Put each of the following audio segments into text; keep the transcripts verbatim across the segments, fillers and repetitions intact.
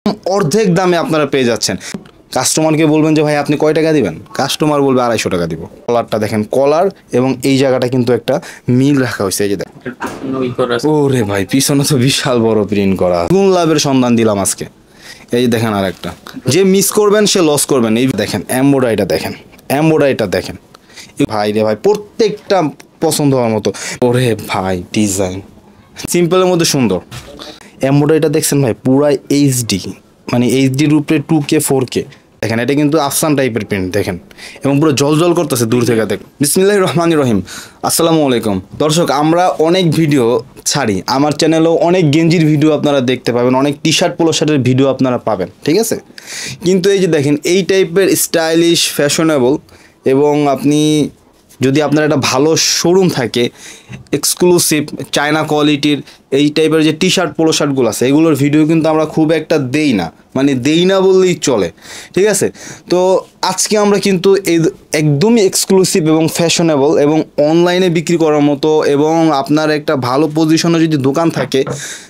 অর্ধেক দামে আপনারা পেয়ে যাচ্ছেন। কাস্টমারকে বলবেন যে ভাই আপনি কয় টাকা দিবেন, কাস্টমার বলবে আড়াইশো টাকা দিব। কলারটা দেখেন, কলার এবং এই জায়গাটা কিন্তু একটা মিল রাখা হয়েছে। এই যে দেখেন, ওরে ভাই পিছনে তো বিশাল বড় প্রিন্ট করা। গুণ লাভের সন্ধান দিলাম আজকে। এই দেখেন আর একটা, যে মিস করবেন সে লস করবেন। এই দেখেন এমব্রয়ডারিটা দেখেন, এমব্রয়ডারিটা দেখেন ভাই রে ভাই, প্রত্যেকটা পছন্দ হওয়ার মতো। ওরে ভাই ডিজাইন সিম্পলের মধ্যে সুন্দর। এমব্রয়ডারিটা দেখছেন ভাই, পুরাই এইচডি, মানে এইচডির উপরে টু কে ফোর কে দেখেন। এটা কিন্তু আফসান টাইপের প্রিন্ট দেখেন, এবং পুরো জল জল করতেছে দূর থেকে দেখেন। বিসমিল্লাহির রহমানির রহিম, আসসালামু আলাইকুম দর্শক। আমরা অনেক ভিডিও ছাড়ি, আমার চ্যানেলেও অনেক গেঞ্জির ভিডিও আপনারা দেখতে পাবেন, অনেক টি শার্ট পোলো শার্টের ভিডিও আপনারা পাবেন, ঠিক আছে। কিন্তু এই যে দেখেন, এই টাইপের স্টাইলিশ ফ্যাশনেবল, এবং আপনি যদি আপনার একটা ভালো শোরুম থাকে, এক্সক্লুসিভ চায়না কোয়ালিটির এই টাইপের যে টি শার্ট পোলো শার্টগুলো আছে, এগুলোর ভিডিও কিন্তু আমরা খুব একটা দেই না, মানে দেই না বললেই চলে, ঠিক আছে। তো আজকে আমরা কিন্তু এই একদমই এক্সক্লুসিভ এবং ফ্যাশনেবল এবং অনলাইনে বিক্রি করার মতো, এবং আপনার একটা ভালো পজিশনে যদি দোকান থাকে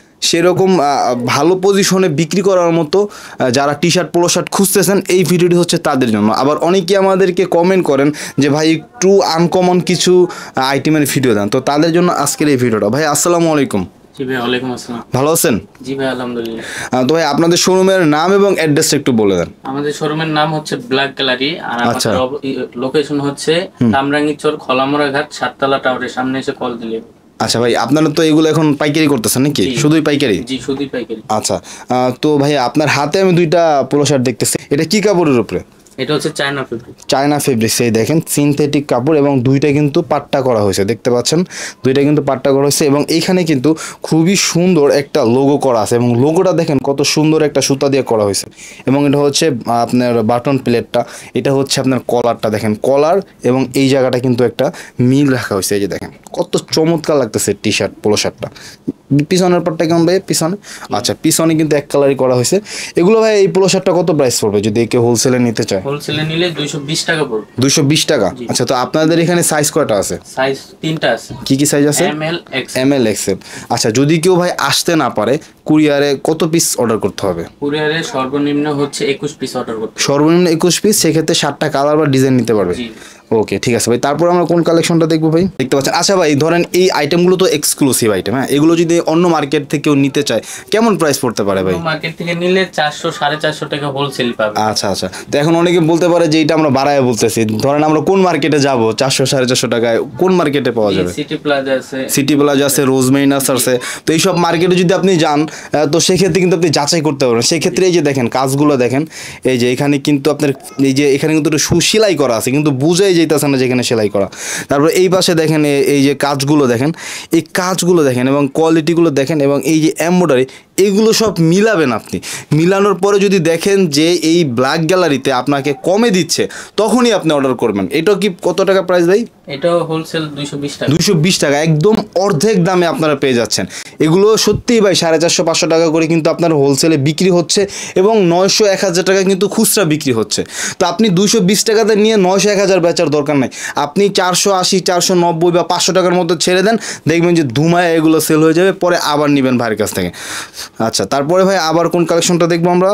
সেরকম ভালো পজিশনে বিক্রি করার মতো যারা টি শার্ট পোলো শার্ট খুঁজতেছেন, এই ভিডিওটি হচ্ছে তাদের জন্য। আবার অনেকে আমাদেরকে কমেন্ট করেন যে ভাই একটু আনকমন কিছু আইটেমের ভিডিও দেন, তো তাদের জন্য আজকের এই ভিডিওটা। ভাই আসসালামু আলাইকুম। জি ভাই, ওয়ালাইকুম আসসালাম। ভালো আছেন? জি ভাই, আলহামদুলিল্লাহ। তো ভাই আপনাদের শোরুমের নাম এবং অ্যাড্রেসটা একটু বলে দেন। আমাদের শোরুমের নাম হচ্ছে ব্ল্যাক গ্যালারি, আর আমাদের লোকেশন হচ্ছে কামরাঙ্গীরচর খোলামোড়া ঘাট সাততলা টাওয়ারের সামনে এসে কল দিলে। আচ্ছা ভাই, আপনারা তো এগুলো এখন পাইকারি করতেছেন নাকি? শুধুই পাইকারি? জি, শুধুই পাইকারি। আচ্ছা, তো ভাই আপনার হাতে আমি দুইটা পোলো শার্ট দেখতেছি, এটা কি কাপড়ের উপরে? এটা হচ্ছে চায়না ফেব্রিক। চায়না ফেব্রিক, সেই দেখেন সিনথেটিক কাপড়, এবং দুইটা কিন্তু পাট্টা করা হয়েছে, দেখতে পাচ্ছেন দুইটা কিন্তু পাট্টা করা হয়েছে, এবং এইখানে কিন্তু খুবই সুন্দর একটা লোগো করা আছে, এবং লোগোটা দেখেন কত সুন্দর একটা সুতা দিয়ে করা হয়েছে। এবং এটা হচ্ছে আপনার বাটন প্লেটটা, এটা হচ্ছে আপনার কলারটা দেখেন, কলার এবং এই জায়গাটা কিন্তু একটা মিল রাখা হয়েছে। এই যে দেখেন কত চমৎকার লাগতেছে টি শার্ট পোলো শার্টটা। পিছনের পাটটা কেমন ভাই? পিছনে, আচ্ছা পিছনে কিন্তু এক কালারই করা হয়েছে। এগুলো ভাই এই পোলো শার্টটা কত প্রাইস পড়বে যদি কেউ হোলসেলে নিতে চায়? হোলসেলে নিলে দুইশো বিশ টাকা পড়বে। দুইশো বিশ টাকা? আচ্ছা, তো আপনাদের এখানে সাইজ কয়টা আছে? সাইজ তিনটা আছে। কি কি সাইজ আছে? M L, X M L, X L. আচ্ছা, যদি কেউ ভাই আসতে না পারে, কুরিয়ারে কত পিস অর্ডার করতে হবে? কুরিয়ারে সর্বনিম্ন হচ্ছে একুশ পিস অর্ডার করতে হবে। সর্বনিম্ন একুশ পিস, সেক্ষেত্রে ষাটটা কালার বা ডিজাইন নিতে পারবে। ওকে, ঠিক আছে ভাই। তারপর আমরা কোন কালেকশনটা দেখবো ভাই? দেখতে পাচ্ছেন। আচ্ছা ভাই, ধরেন এই আইটেমগুলো তো এক্সক্লুসিভ আইটেম, হ্যাঁ, এগুলো যদি অন্য মার্কেট থেকে কেউ নিতে চায় কেমন প্রাইস পড়তে পারে ভাই? মার্কেট থেকে নিলে চারশো সাড়ে চারশো টাকা হোলসেল পাবে। আচ্ছা আচ্ছা, তো এখন অনেকে বলতে পারে যে এটা আমরা বাড়ায় বলতেছি, ধরেন আমরা কোন মার্কেটে যাব চারশো সাড়ে চারশো টাকায় কোন মার্কেটে পাওয়া যাবে? সিটি প্লাজা আছে, সিটি প্লাজা আছে, রোজমেরিনাস আছে। তো এইসব মার্কেটে যদি আপনি যান, তো সেক্ষেত্রে কিন্তু আপনি যাচাই করতে পারবেন। সেক্ষেত্রে এই যে দেখেন কাজগুলো দেখেন, এই যে এখানে কিন্তু আপনার এই যে এখানে কিন্তু একটু সুশিলাই করা আছে, কিন্তু বুঝাই যেতেছে না যেখানে সেলাই করা। তারপর এই পাশে দেখেন এই যে কাজগুলো দেখেন, এই কাজগুলো দেখেন এবং কোয়ালিটিগুলো দেখেন, এবং এই যে এমব্রয়ডারি, এইগুলো সব মিলাবেন আপনি। মিলানোর পরে যদি দেখেন যে এই ব্ল্যাক গ্যালারিতে আপনাকে কমে দিচ্ছে, তখনই আপনি অর্ডার করবেন। এটা কি কত টাকা প্রাইস ভাই? এটাও হোলসেল দুইশো বিশ টাকা। দুইশো বিশ টাকা, একদম অর্ধেক দামে আপনারা পেয়ে যাচ্ছেন। এগুলো সত্যিই ভাই সাড়ে চারশো পাঁচশো টাকা করে কিন্তু আপনার হোলসেলে বিক্রি হচ্ছে, এবং নয়শো এক হাজার টাকা কিন্তু খুচরা বিক্রি হচ্ছে। তো আপনি দুইশো বিশ টাকাতে নিয়ে নয়শো এক হাজার বেচার দরকার নাই, আপনি চারশো আশি চারশো নব্বই বা পাঁচশো টাকার মতো ছেড়ে দেন, দেখবেন যে ধুমায় এগুলো সেল হয়ে যাবে, পরে আবার নেবেন ভাইয়ের কাছ থেকে। আচ্ছা, তারপরে ভাই আবার কোন কালেকশনটা দেখবো আমরা?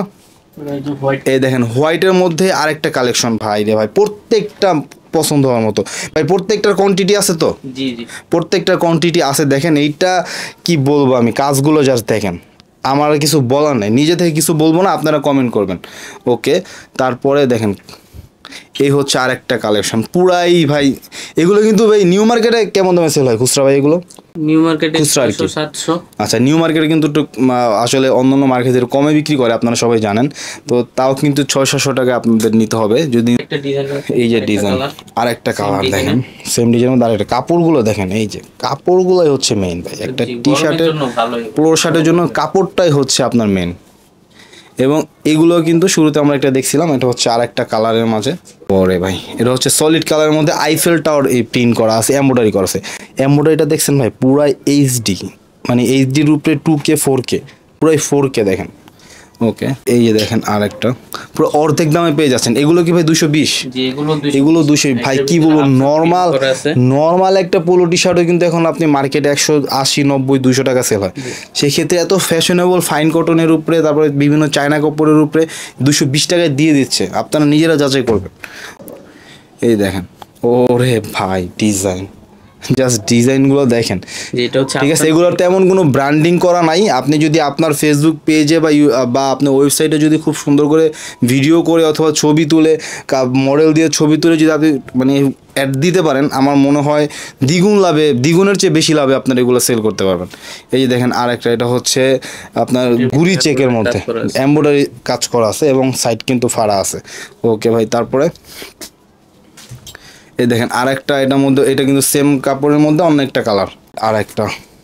এই দেখেন হোয়াইটের মধ্যে আরেকটা কালেকশন ভাই রে ভাই, প্রত্যেকটা পছন্দ হওয়ার মতো ভাই। প্রত্যেকটার কোয়ান্টিটি আছে তো? জি জি, প্রত্যেকটার কোয়ান্টিটি আছে। দেখেন এইটা কি বলবো আমি, কাজগুলো জাস্ট দেখেন, আমার কিছু বলার নাই, নিজে থেকে কিছু বলবো না, আপনারা কমেন্ট করবেন। ওকে, তারপরে দেখেন এই হচ্ছে আরেকটা কালেকশন, পুরাই ভাই এগুলো কিন্তু ভাই নিউ মার্কেটে কেমন দামে সেল হয় খুচরা ভাই এগুলো? নিউ মার্কেটে খুচরা আর কি সাতশো। আচ্ছা, নিউ মার্কেটে কিন্তু একটু আসলে অন্যান্য মার্কেটের কমে বিক্রি করে, আপনারা সবাই জানেন। তো তাও কিন্তু ছয় সাতশো টাকা আপনাদের নিতে হবে। যদি এই যে ডিজাইন, আর একটা কালার দেখেন সেম ডিজাইনের মধ্যে আরেকটা, কাপড়গুলো দেখেন, এই যে কাপড়গুলোই হচ্ছে মেইন ভাই। একটা টি শার্টের পোলো শার্টের জন্য কাপড়টাই হচ্ছে আপনার মেইন। এবং এগুলো কিন্তু শুরুতে আমরা একটা দেখছিলাম, এটা হচ্ছে আর একটা কালারের মাঝে পরে ভাই, এটা হচ্ছে সলিড কালারের মধ্যে আইফেল টাওয়ার এই প্রিন্ট করা আছে, এমব্রয়ডারি করা আছে। এমব্রয়ডারিটা দেখছেন ভাই, পুরাই এইচডি, মানে এইচডির উপরে টু কে ফোর কে, পুরাই ফোর কে দেখেন। ওকে, এই যে দেখেন আর একটা পুরো অর্ধেক দামে পেয়ে যাচ্ছেন। এগুলো কি ভাই দুশো বিশ? এগুলো দুশো। ভাই কি বলবো, নর্মাল নর্মাল একটা পোলো টি শার্টও কিন্তু এখন আপনি মার্কেটে একশো আশি নব্বই দুশো টাকা সেল হয়। সেই ক্ষেত্রে এত ফ্যাশনেবল ফাইন কটনের উপরে, তারপরে বিভিন্ন চায়না কাপড়ের উপরে দুশো বিশ টাকায় দিয়ে দিচ্ছে, আপনারা নিজেরা যাচাই করবেন। এই দেখেন, ওরে ভাই ডিজাইন, জাস্ট ডিজাইনগুলো দেখেন, ঠিক আছে। এগুলোর তেমন কোনো ব্র্যান্ডিং করা নাই। আপনি যদি আপনার ফেসবুক পেজে বা বা আপনার ওয়েবসাইটে যদি খুব সুন্দর করে ভিডিও করে অথবা ছবি তুলে মডেল দিয়ে ছবি তুলে যদি আপনি মানে অ্যাড দিতে পারেন, আমার মনে হয় দ্বিগুণ লাভে, দ্বিগুণের চেয়ে বেশি লাভে আপনার এগুলো সেল করতে পারবেন। এই যে দেখেন আরেকটা, এটা হচ্ছে আপনার গুড়ি চেকের মধ্যে এমব্রয়ডারি কাজ করা আছে এবং সাইড কিন্তু ফাড়া আছে। ওকে ভাই, তারপরে এই দেখেন আরেকটা, এটার মধ্যে এটা কিন্তু সেম কাপড়ের মধ্যে অন্য একটা কালার, আর একটা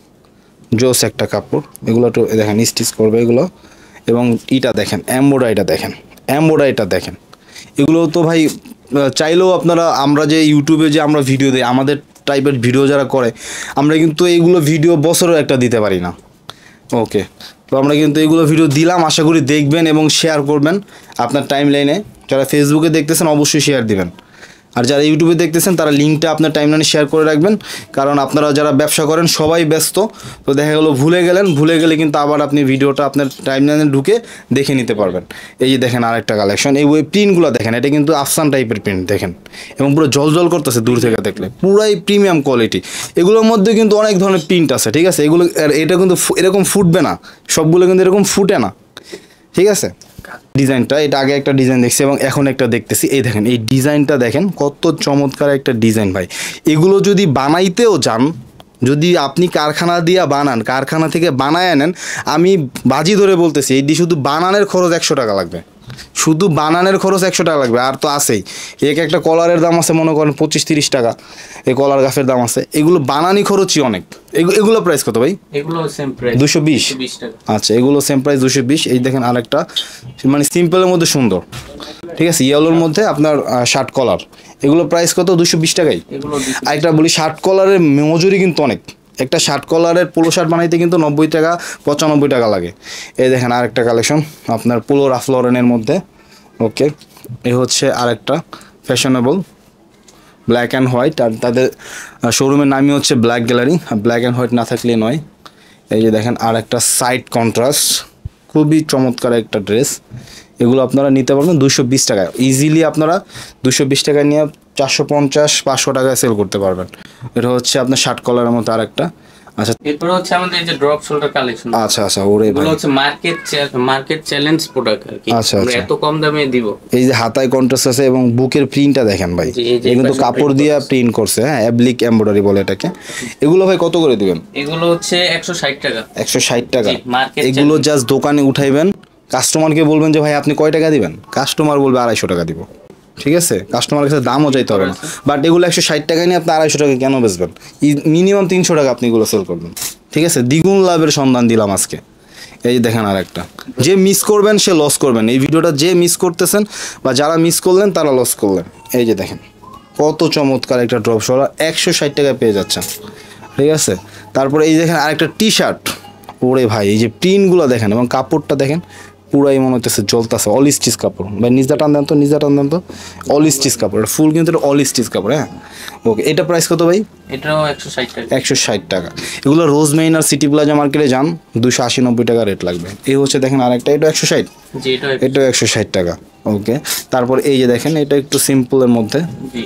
জোস একটা কাপড়। এগুলো একটু দেখেন স্টিচ করবে এগুলো, এবং ইটা দেখেন এমব্রয়ডারিটা দেখেন, এমব্রয়ডারিটা দেখেন। এগুলো তো ভাই চাইলেও আপনারা, আমরা যে ইউটিউবে যে আমরা ভিডিও দিই, আমাদের টাইপের ভিডিও যারা করে, আমরা কিন্তু এইগুলো ভিডিও বছরের একটা দিতে পারি না। ওকে, তো আমরা কিন্তু এগুলো ভিডিও দিলাম, আশা করি দেখবেন এবং শেয়ার করবেন আপনার টাইম লাইনে। যারা ফেসবুকে দেখতেছেন অবশ্যই শেয়ার দিবেন, আর যারা ইউটিউবে দেখতেছেন তারা লিঙ্কটা আপনার টাইমলাইনে শেয়ার করে রাখবেন, কারণ আপনারা যারা ব্যবসা করেন সবাই ব্যস্ত, তো দেখা গেলো ভুলে গেলেন, ভুলে গেলে কিন্তু আবার আপনি ভিডিওটা আপনার টাইমলাইনে ঢুকে দেখে নিতে পারবেন। এই যে দেখেন আরেকটা কালেকশন, এই ওই প্রিন্টগুলো দেখেন, এটা কিন্তু আফসান টাইপের প্রিন্ট দেখেন, এবং পুরো জল জল করতেছে দূর থেকে দেখলে, পুরাই প্রিমিয়াম কোয়ালিটি। এগুলোর মধ্যে কিন্তু অনেক ধরনের প্রিন্ট আছে, ঠিক আছে। এগুলো এটা কিন্তু এরকম ফুটবে না, সবগুলো কিন্তু এরকম ফুটে না, ঠিক আছে। ডিজাইনটা, এটা আগে একটা ডিজাইন দেখছি এবং এখন একটা দেখতেছি। এই দেখেন এই ডিজাইনটা দেখেন, কত চমৎকার একটা ডিজাইন ভাই। এগুলো যদি বানাইতেও যান, যদি আপনি কারখানা দিয়ে বানান, কারখানা থেকে বানায় আনেন, আমি বাজি ধরে বলতেছি এটি শুধু বানানের খরচ একশো টাকা লাগবে, শুধু বানানের খরচ একশো টাকা লাগবে। আর তো আছেই, এক একটা কলারের দাম আছে মনে করেন পঁচিশ তিরিশ টাকা, এই কলার গাছের দাম আছে। এগুলো বানানি খরচই অনেক। এগুলো প্রাইস কত ভাই? এগুলো সেম প্রাইস দুশো বিশ। আচ্ছা, এগুলো সেম প্রাইস দুশো বিশ। এই দেখেন আরেকটা, মানে সিম্পলের মধ্যে সুন্দর, ঠিক আছে, ইয়েলোর মধ্যে আপনার শার্ট কলার। এগুলো প্রাইস কত? দুশো বিশ টাকাই। আরেকটা বলি, শার্ট কলারের মজুরি কিন্তু অনেক। একটা শার্ট কলারের পোলো শার্ট বানাইতে কিন্তু নব্বই টাকা পঁচানব্বই টাকা লাগে। এই দেখেন আরেকটা কালেকশন আপনার পোলো রাফ লরেনের মধ্যে। ওকে, এই হচ্ছে আরেকটা ফ্যাশনেবল ব্ল্যাক অ্যান্ড হোয়াইট, আর তাদের শোরুমের নামই হচ্ছে black gallery, black and white না থাকলে নয়। এই যে দেখেন আর একটা সাইড কন্ট্রাস্ট, খুবই চমৎকার একটা ড্রেস। এগুলো আপনারা নিতে পারবেন দুশো বিশ টাকায়, ইজিলি আপনারা দুশো বিশ টাকায় নিয়ে চারশো পঞ্চাশ পাঁচশো টাকায় সেল করতে পারবেন। এটা হচ্ছে আপনার শার্ট কলারের মতো আরেকটা। আচ্ছা, এরপর হচ্ছে আমাদের এই যে ড্রপ শোল্ডার কালেকশন। আচ্ছা আচ্ছা, ওরে ভাই, এগুলো হচ্ছে মার্কেট মার্কেট চ্যালেঞ্জ প্রোডাক্ট আর কি। আচ্ছা আমরা এত কম দামে দিব। এই যে হাতায় কন্ট্রাস্ট আছে এবং বুকের প্রিন্টটা দেখেন ভাই, এই কিন্তু কাপড় দিয়ে প্রিন্ট করছে, হ্যাঁ, অ্যাবলিক এমব্রয়ডারি বলে এটাকে। এগুলো ভাই কত করে দিবেন? এগুলো হচ্ছে একশো ষাট টাকা। একশো ষাট টাকা। এগুলো জাস্ট দোকানে উঠাইবেন, কাস্টমারকে বলবেন যে ভাই আপনি কয় টাকা দিবেন, কাস্টমার বলবে আড়াইশো টাকা দিব, ঠিক আছে। কাস্টমারের কাছে দামও চাইতে হবে না। বাট এগুলো একশো ষাট টাকায় নিয়ে আপনি আড়াইশো টাকা কেন বেচবেন? মিনিমাম তিনশো টাকা আপনি এগুলো সেল করবেন, ঠিক আছে। দ্বিগুণ লাভের সন্ধান দিলাম আজকে। এই দেখেন আর একটা, যে মিস করবেন সে লস করবেন। এই ভিডিওটা যে মিস করতেছেন বা যারা মিস করলেন তারা লস করলেন। এই যে দেখেন কত চমৎকার একটা ড্রপ শোল্ডার, একশো ষাট টাকায় পেয়ে যাচ্ছেন, ঠিক আছে। তারপরে এই দেখেন আরেকটা টি শার্ট, ওরে ভাই এই যে প্রিন্টগুলো দেখেন এবং কাপড়টা দেখেন, পুরাই মনে হচ্ছে জ্বলতেছে। অল স্টিচ কাপড় ভাই, নিজা টান দেন তো, নিজা টান দেন তো। অল স্টিচ কাপড়, ফুল কিন্তু এটা অল স্টিচ কাপড়, হ্যাঁ। ওকে, এটা প্রাইস কত ভাই? এটাও একশো ষাট টাকা। একশো ষাট টাকা। এগুলো রোজ মেইন আর সিটি প্লাজা মার্কেটে যান, দুশো আশি নব্বই টাকা রেট লাগবে। এই হচ্ছে দেখেন আরেকটা, এটা একশো ষাট, এটাও একশো ষাট টাকা। ওকে, তারপর এই যে দেখেন এটা একটু সিম্পলের মধ্যে।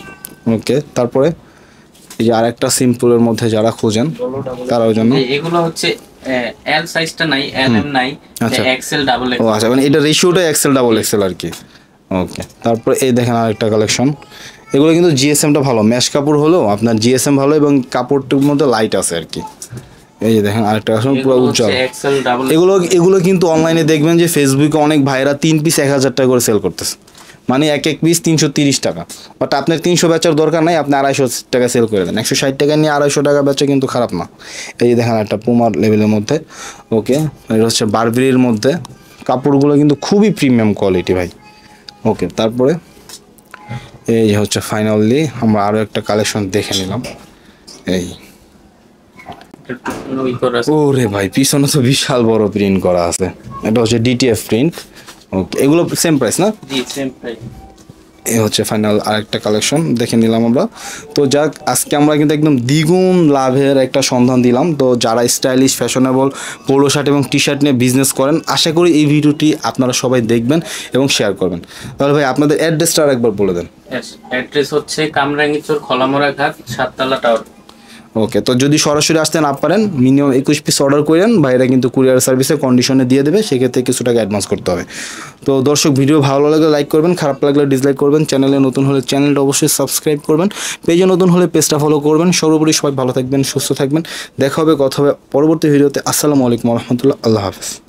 ওকে, তারপরে এই যে আরেকটা সিম্পলের মধ্যে যারা খোঁজেন তারাও জন্য, এগুলো হচ্ছে এল সাইজটা নাই, এল এম নাই, এক্সেল ডাবল এক্সেল। ও আচ্ছা, মানে এটা রেশিওটা এক্সেল ডাবল এক্সেল আর কি। ওকে, তারপর এই দেখেন আরেকটা কালেকশন। এগুলো কিন্তু জিএসএমটা ভালো, ম্যাশ কাপড় হলো আপনার জিএসএম ভালো এবং কাপড়টার মধ্যে লাইট আছে আর কি। এই যে দেখেন আরেকটা কালেকশন পুরো উজ্জ্বল। এগুলো এগুলো কিন্তু অনলাইনে দেখবেন যে ফেসবুকে অনেক ভাইরা তিন পিস এক হাজার টাকা করে সেল করতেছে, মানে এক এক পিস তিনশো তিরিশ টাকা। বাট আপনার তিনশো বেচার দরকার নাই, আপনি আড়াইশো টাকা সেল করে দেন। একশো ষাট টাকা নিয়ে আড়াইশো টাকা বেচা কিন্তু খারাপ না। এই দেখেন একটা পুমার লেভেলের মধ্যে। ওকে, এটা হচ্ছে বারবেরির মধ্যে, কাপড়গুলো কিন্তু খুবই প্রিমিয়াম কোয়ালিটি ভাই। ওকে, তারপরে এই যে হচ্ছে ফাইনালি আমরা আরও একটা কালেকশন দেখে নিলাম। এই ওরে ভাই, পিছনে তো বিশাল বড় প্রিন্ট করা আছে। এটা হচ্ছে ডিটিএফ প্রিন্ট, ওকে, এগুলো সেম প্রাইস না? জি সেম প্রাইস। এই হচ্ছে ফাইনাল আরেকটা কালেকশন দেখে নিলাম আমরা। তো যাক, আজকে আমরা কিন্তু একদম দ্বিগুণ লাভের একটা সন্ধান দিলাম। তো যারা স্টাইলিশ ফ্যাশনেবল পোলো শার্ট এবং টি শার্ট নিয়ে বিজনেস করেন, আশা করি এই ভিডিওটি আপনারা সবাই দেখবেন এবং শেয়ার করবেন। তাহলে ভাই আপনাদের অ্যাড্রেসটা আর একবার বলে দেন। অ্যাড্রেস হচ্ছে কামরাঙ্গীরচর খলামোড়া ঘাট সাততলা টাওয়ার। ওকে, তো যদি সরাসরি আসতে না পারেন মিনিমাম একুশ পিস অর্ডার করেন, ভাইরা কিন্তু কুরিয়ার সার্ভিসে কন্ডিশনে দিয়ে দেবে, সেক্ষেত্রে কিছু টাকা অ্যাডভান্স করতে হবে। তো দর্শক, ভিডিও ভালো লাগলে লাইক করবেন, খারাপ লাগলে ডিসলাইক করবেন, চ্যানেলে নতুন হলে চ্যানেলটা অবশ্যই সাবস্ক্রাইব করবেন, পেজে নতুন হলে পেজটা ফলো করবেন। সর্বোপরি সবাই ভালো থাকবেন, সুস্থ থাকবেন, দেখা হবে কথা হবে পরবর্তী ভিডিওতে। আসসালামু আলাইকুম রহমতুল্লাহ, আল্লাহ হাফেজ।